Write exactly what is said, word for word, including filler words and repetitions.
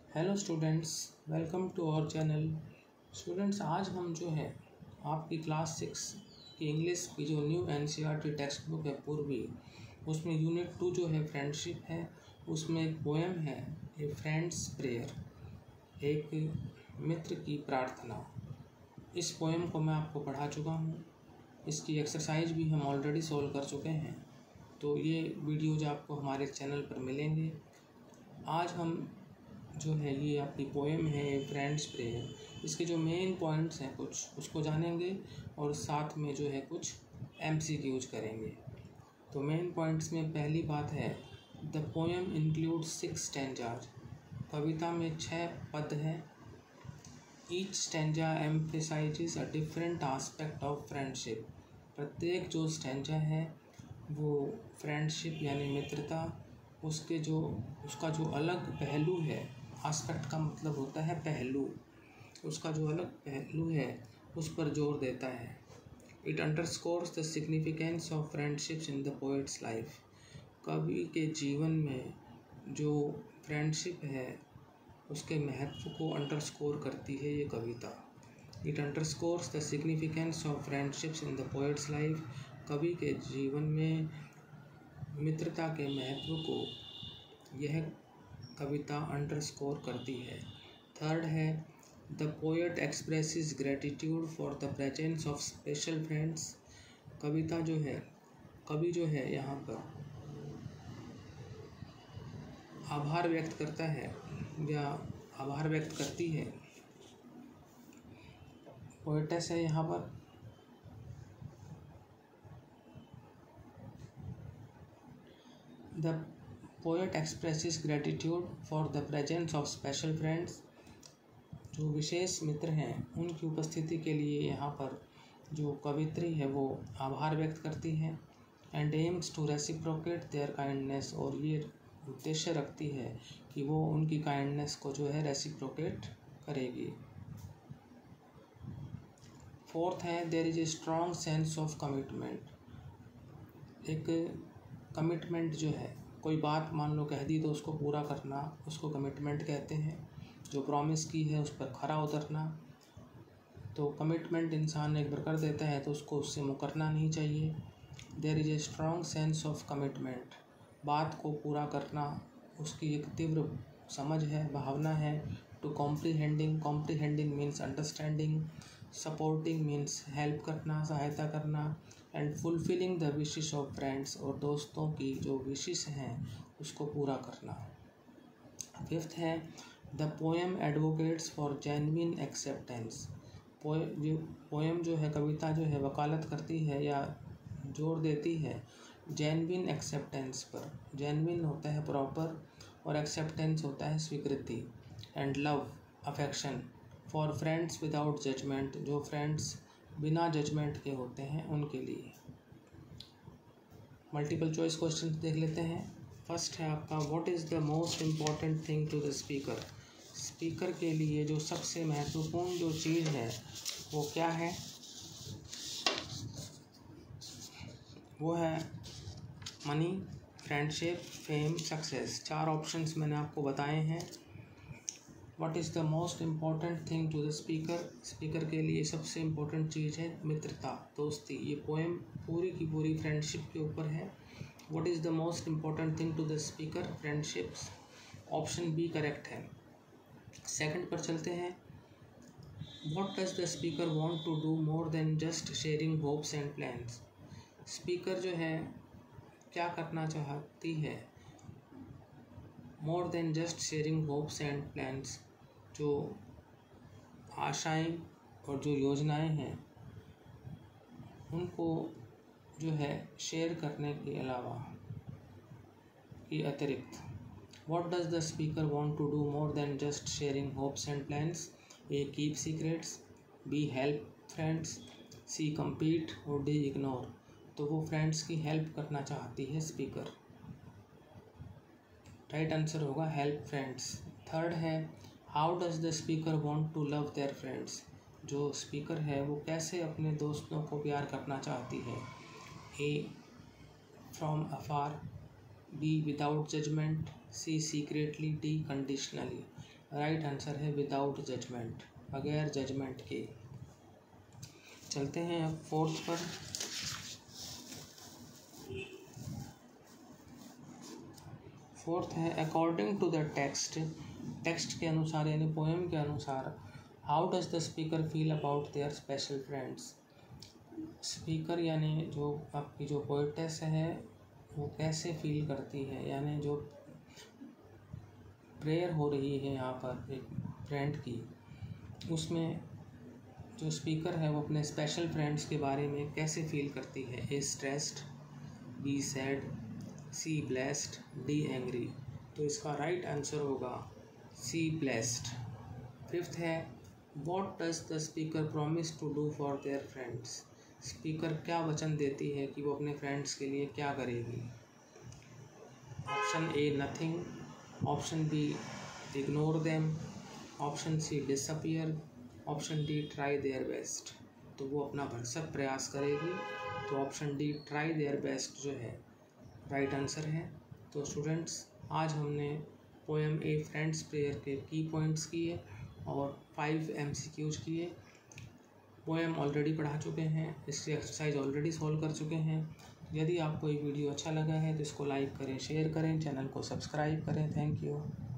Hello students, welcome to our channel. Students, आज हम जो है आपकी क्लास सिक्स की इंग्लिश की जो न्यू एनसीईआरटी टेक्स्ट बुक है पूर्वी, उसमें यूनिट टू जो है फ्रेंडशिप है, उसमें एक पोएम है ए फ्रेंड्स प्रेयर, एक मित्र की प्रार्थना। इस पोएम को मैं आपको पढ़ा चुका हूँ, इसकी एक्सरसाइज भी हम ऑलरेडी सॉल्व कर चुके हैं, तो ये वीडियोज आपको हमारे चैनल पर मिलेंगे। आज हम जो है ये आपकी पोएम है फ्रेंड्स प्रेयर, इसके जो मेन पॉइंट्स हैं कुछ उसको जानेंगे और साथ में जो है कुछ एमसीक्यूज करेंगे। तो मेन पॉइंट्स में पहली बात है the poem includes six stanzas. कविता में छः पद हैं। Each stanza emphasises a different aspect of friendship. प्रत्येक जो स्टैंजा है वो फ्रेंडशिप यानी मित्रता, उसके जो उसका जो अलग पहलू है, आस्पेक्ट का मतलब होता है पहलू, उसका जो अलग पहलू है उस पर जोर देता है। It underscores the significance of friendships in the poet's life. कवि के जीवन में जो फ्रेंडशिप है उसके महत्व को अंडरस्कोर करती है ये कविता। It underscores the significance of friendships in the poet's life. कवि के जीवन में मित्रता के महत्व को यह कविता अंडरस्कोर करती है। थर्ड है the poet expresses gratitude for the presence of special friends. कविता जो है कवि जो है यहाँ पर आभार व्यक्त करता है या आभार व्यक्त करती है, पोएटेस है यहाँ पर, the poet expresses gratitude for the presence of special friends. जो विशेष मित्र हैं उनकी उपस्थिति के लिए यहाँ पर जो कवित्री है वो आभार व्यक्त करती है। And aims to reciprocate their kindness, और ये उद्देश्य रखती है कि वो उनकी काइंडनेस को जो है रेसिप्रोकेट करेगी। फोर्थ है there is a strong sense of commitment. एक कमिटमेंट जो है, कोई बात मान लो कह दी तो उसको पूरा करना, उसको कमिटमेंट कहते हैं। जो प्रॉमिस की है उस पर खरा उतरना। तो कमिटमेंट इंसान एक बार कर देता है तो उसको उससे मुकरना नहीं चाहिए। There is a strong sense of commitment, बात को पूरा करना उसकी एक तीव्र समझ है, भावना है। To comprehending, comprehending means understanding, supporting means help करना, सहायता करना। And fulfilling the wishes of friends, और दोस्तों की जो विशेस हैं उसको पूरा करना। फिफ्थ है the poem advocates for genuine acceptance. Poem जो है, कविता जो है वकालत करती है या जोर देती है जेन्युइन एक्सेप्टेंस पर। जेन्युइन होता है प्रॉपर और एक्सेप्टेंस होता है स्वीकृति। And love, affection, for friends without judgement, जो फ्रेंड्स बिना जजमेंट के होते हैं उनके लिए। मल्टीपल चॉइस क्वेश्चन देख लेते हैं। फर्स्ट है आपका what is the most important thing to the speaker. Speaker के लिए जो सबसे महत्वपूर्ण जो चीज़ है वो क्या है? वो है मनी, फ्रेंडशिप, फेम, सक्सेस। चार ऑप्शंस मैंने आपको बताए हैं। What is the most important thing to the speaker, speaker के लिए सबसे इम्पोर्टेंट चीज़ है मित्रता, दोस्ती। ये पोएम पूरी की पूरी फ्रेंडशिप के ऊपर है। What is the most important thing to the speaker, friendships. Option B correct है। सेकंड पर चलते हैं। What does the speaker want to do more than just sharing hopes and plans. Speaker जो है क्या करना चाहती है? More than just sharing hopes and plans, जो आशाएं और जो योजनाएं हैं उनको जो है शेयर करने के अलावा के अतिरिक्त। What does the speaker want to do more than just sharing hopes and plans? A keep secrets, B help friends, C compete और डी इग्नोर। तो वो फ्रेंड्स की हेल्प करना चाहती है स्पीकर। राइट आंसर होगा हेल्प फ्रेंड्स। थर्ड है how does the speaker want to love their friends. जो स्पीकर है वो कैसे अपने दोस्तों को प्यार करना चाहती है? A from afar, B without judgement, C secretly, D conditionally. Right answer है विदाउट जजमेंट, बगैर जजमेंट के। चलते हैं अब फोर्थ पर। फोर्थ है according to the text, text के अनुसार यानी पोएम के अनुसार, how does the speaker feel about their special friends. Speaker यानी जो आपकी जो पोएटेस है वो कैसे फील करती है, यानी जो प्रेयर हो रही है यहाँ पर एक फ्रेंड की, उसमें जो स्पीकर है वो अपने स्पेशल फ्रेंड्स के बारे में कैसे फील करती है। A stressed, B sad, C blessed, D angry. तो इसका राइट आंसर होगा सी ब्लेस्ड। फिफ्थ है what does the speaker promise to do for their friends. Speaker क्या वचन देती है कि वो अपने फ्रेंड्स के लिए क्या करेगी। Option A nothing, option B ignore them, option C disappear, option D try their best. तो वो अपना भरसक प्रयास करेगी, तो option D try their best जो है राइट आंसर है। तो स्टूडेंट्स आज हमने पोएम ए फ्रेंड्स प्रेयर के की पॉइंट्स किए और फाइव एमसीक्यूज किए। पोएम ऑलरेडी पढ़ा चुके हैं, इसकी एक्सरसाइज ऑलरेडी सॉल्व कर चुके हैं। यदि आपको ये वीडियो अच्छा लगा है तो इसको लाइक करें, शेयर करें, चैनल को सब्सक्राइब करें। Thank you.